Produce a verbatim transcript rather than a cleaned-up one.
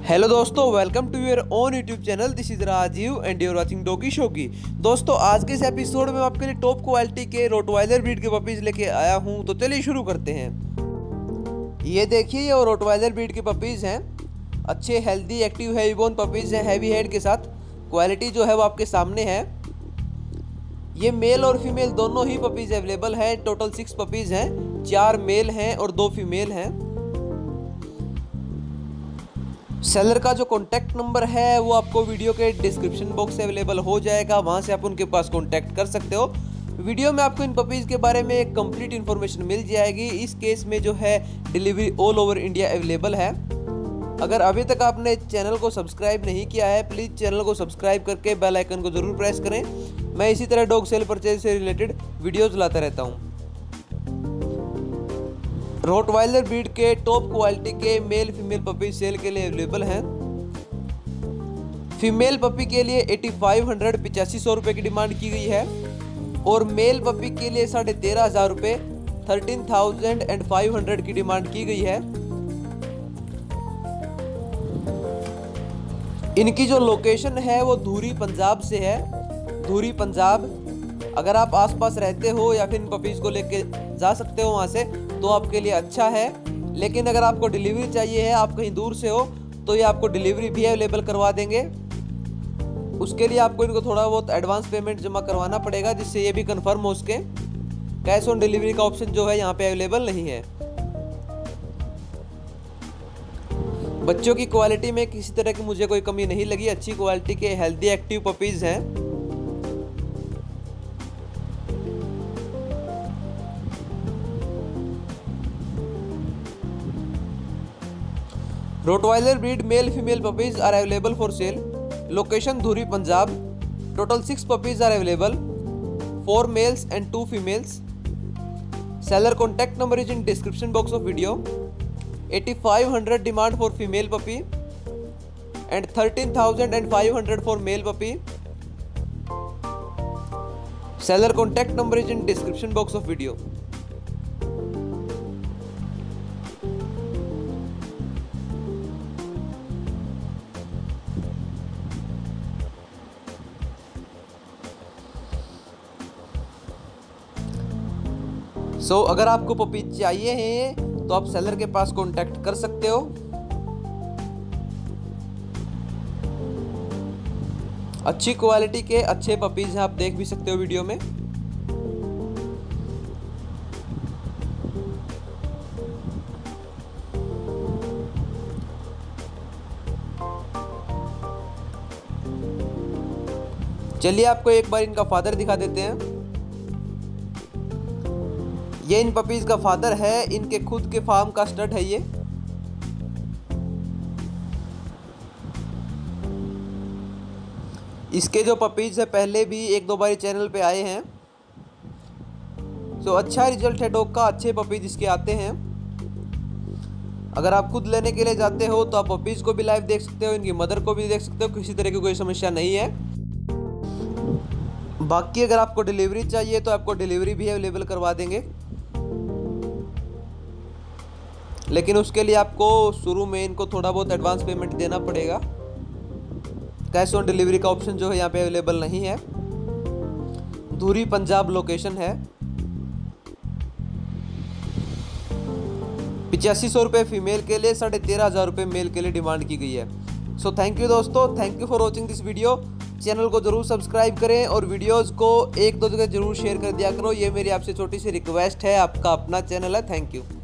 Hello दोस्तों, welcome to your own YouTube channel. This is Rajiv and you're watching Doggy Shoggy. दोस्तों, आज के इस एपिसोड में मैं आपके लिए टॉप क्वालिटी के रोटवाइलर ब्रीड के पपीज लेके आया हूं। तो चलिए शुरू करते हैं। ये देखिए, ये रोटवाइलर ब्रीड के पपीज हैं। अच्छे healthy active heavy bone puppies हैं, हैवी हेड के साथ। क्वालिटी जो है वो आपके सामने है। ये मेल और फीमेल दोनों ही पपीज अवेलेबल हैं। टोटल सिक्स पपीज हैं, चार मेल हैं और दो फीमेल हैं। सेलर का जो कॉन्टैक्ट नंबर है वो आपको वीडियो के डिस्क्रिप्शन बॉक्स से अवेलेबल हो जाएगा, वहां से आप उनके पास कॉन्टैक्ट कर सकते हो। वीडियो में आपको इन पपीज़ के बारे में एक कंप्लीट इन्फॉर्मेशन मिल जाएगी। इस केस में जो है delivery all over India available है। अगर अभी तक आपने चैनल को सब्सक्राइब नहीं किया है, प्लीज़ चैनल को सब्सक्राइब करके बेल आइकन को ज़रूर प्रेस करें। मैं इसी तरह डॉग सेल परचेज से रिलेटेड वीडियोज़ लाता रहता हूँ। रोटवाइलर ब्रीड के टॉप क्वालिटी के मेल फीमेल पपी सेल के लिए अवेलेबल हैं। फीमेल पपी के लिए एटी फाइव हंड्रेड पिचासी सौ रुपये की डिमांड की गई है और मेल पपी के लिए साढ़े तेरह हजार रुपये thirteen thousand and five hundred की डिमांड की गई है। इनकी जो लोकेशन है वो धूरी पंजाब से है। धूरी पंजाब, अगर आप आसपास रहते हो या फिर इन पपीज़ को लेके जा सकते हो वहाँ से, तो आपके लिए अच्छा है। लेकिन अगर आपको डिलीवरी चाहिए है, आप कहीं दूर से हो, तो ये आपको डिलीवरी भी अवेलेबल करवा देंगे। उसके लिए आपको इनको थोड़ा बहुत एडवांस पेमेंट जमा करवाना पड़ेगा, जिससे ये भी कंफर्म हो सके। कैश ऑन डिलीवरी का ऑप्शन जो है यहाँ पे अवेलेबल नहीं है। बच्चों की क्वालिटी में किसी तरह की मुझे कोई कमी नहीं लगी। अच्छी क्वालिटी के हेल्दी एक्टिव पपीज़ हैं। Rottweiler breed male female puppies are available for sale. Location Dhuri, Punjab. Total six puppies are available, four males and two females. Seller contact number is in description box of video. eighty-five hundred demand for female puppy and thirteen thousand five hundred for male puppy. Seller contact number is in description box of video. So so, अगर आपको puppy चाहिए हैं तो आप seller के पास contact कर सकते हो। अच्छी क्वालिटी के अच्छे पपीज हैं, आप देख भी सकते हो वीडियो में। चलिए आपको एक बार इनका फादर दिखा देते हैं। ये इन पपीज का फादर है। इनके खुद के फार्म का स्टड है ये। इसके जो पपीज है पहले भी एक दो बार चैनल पे आए हैं। सो अच्छा रिजल्ट है डॉग का। अच्छे पपीज इसके आते हैं। अगर आप खुद लेने के लिए जाते हो तो आप पपीज को भी लाइव देख सकते हो, इनकी मदर को भी देख सकते हो। किसी तरह की कोई समस्या नहीं है। बाकी अगर आपको डिलीवरी चाहिए तो आपको डिलीवरी भी अवेलेबल करवा देंगे, लेकिन उसके लिए आपको शुरू में इनको थोड़ा बहुत एडवांस पेमेंट देना पड़ेगा। कैश ऑन डिलीवरी का ऑप्शन जो है यहाँ पे अवेलेबल नहीं है। धूरी पंजाब लोकेशन है। पिचासी सौ रुपये फीमेल के लिए, साढ़े तेरह हजार रुपये मेल के लिए डिमांड की गई है। सो थैंक यू दोस्तों, thank you for watching this video. Channel को जरूर सब्सक्राइब करें और वीडियोस को एक दो जगह जरूर शेयर कर दिया करो। ये मेरी आपसे छोटी सी रिक्वेस्ट है। आपका अपना चैनल है। Thank you.